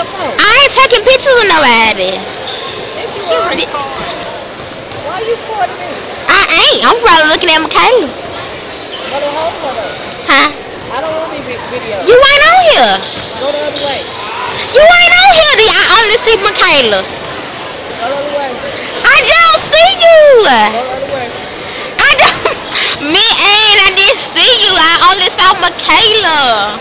I ain't taking pictures of nobody. Yes, you She are. really, Why you recording me? I ain't. I'm probably looking at Michaela. Go to home for though. Huh? I don't want me video. You ain't on here. Go the other way. You ain't on here. I only see Michaela. Go the other way. I don't see you. Go the other way. I don't. Me and I didn't see you. I only saw Michaela.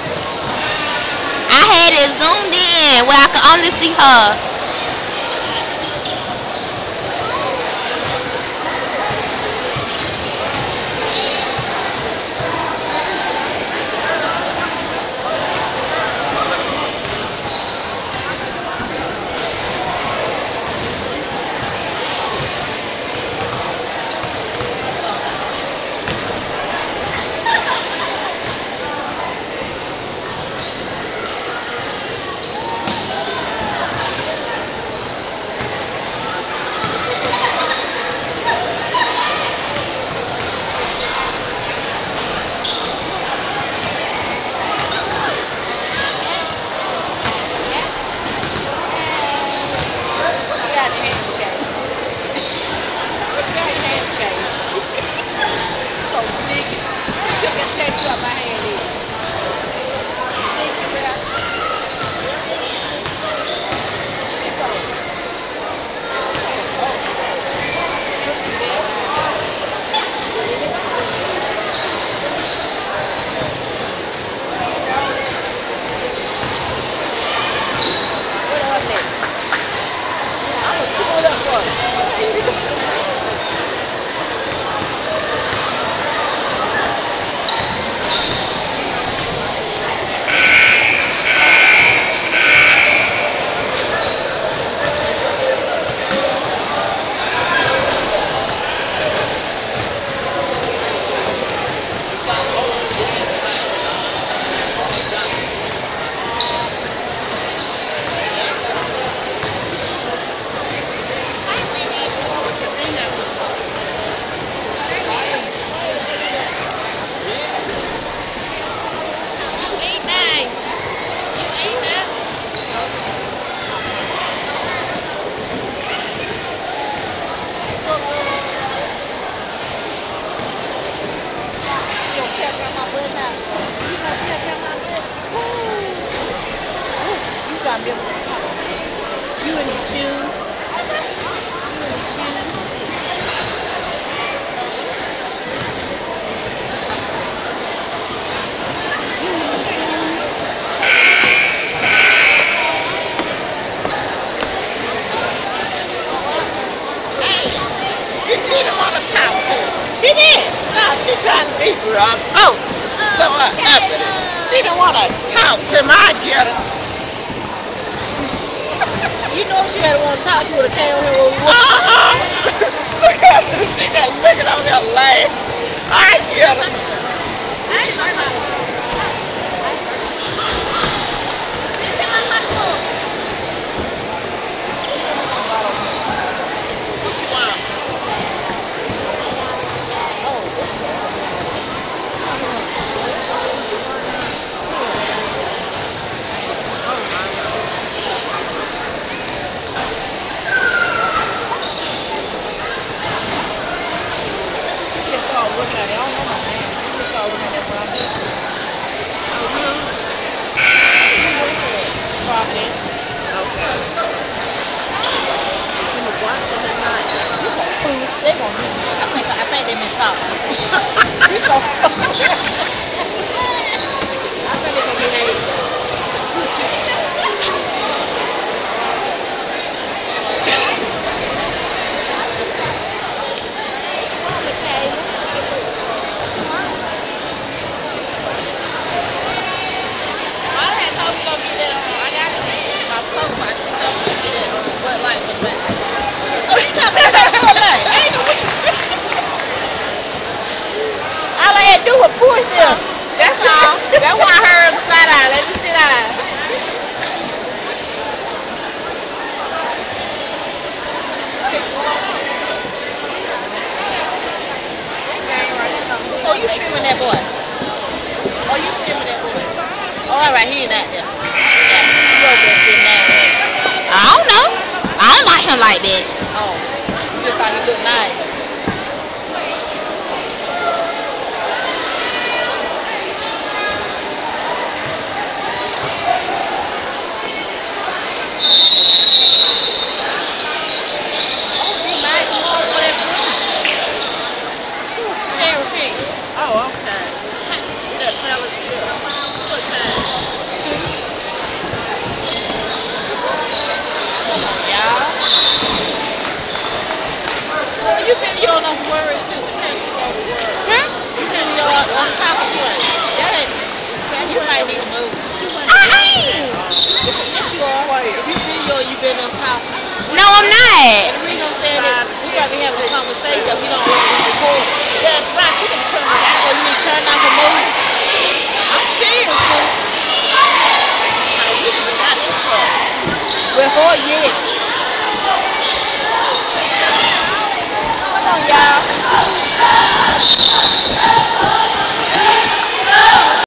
I had it zoomed in where I could only see her. What you got in your hand, okay? What you got in your hand, okay? You so sneaky. You took that tattoo out my hand, did you? Sneaky, man. So, what's that? What up, nigga? I'm gonna chew it up for you. You gonna tap on my butt now? You gonna tap on my butt? Ooh, you got me. You in these shoes? You in these shoes? You in these shoes? She didn't want to talk to him. She did. No, she trying to be real. So happy. She didn't want to talk to him. I get her. You know if she had want to talk, she would have came on here with Look at her. She just looking on there laughing. I get her. What you want? Oh, what's She just started looking at it. I don't know my name. She just started looking at what I'm doing. Oh, really? Providence. Okay. In the Washington tonight. You so food. They gonna do me. I think they been talking to me. You so I think they gonna behave. What you want, Michaela? What you want? I had told me to go get that I got it. My coat box. She told me to get that Bud Light for the back. Oh, you talking about that girl like? I ain't know what you. All I had to do was push them. That's all. That's why I heard upside down. Let me sit down. Oh, you filming that boy? Oh, you filming that boy? Oh, all right, he ain't out there. Yeah. You over there sitting down there? I don't know. I don't like him like that. Oh, you just thought he looked nice. Oh, be nice and home for that food. Terry P. Oh, okay. That fellowship. What time? Two. Come on, y'all. So you video on us words too. Hmm? You video us talking to us. That ain't. You might need to move. I ain't. Yes, you are. If you video, you been us talking. No, I'm not. And the reason I'm saying is we might be having a conversation that we don't want to record. That's right. You can turn it So out. you need to turn off and move. I'm serious, Sue. You can got in trouble. Before yes. Come on, y'all.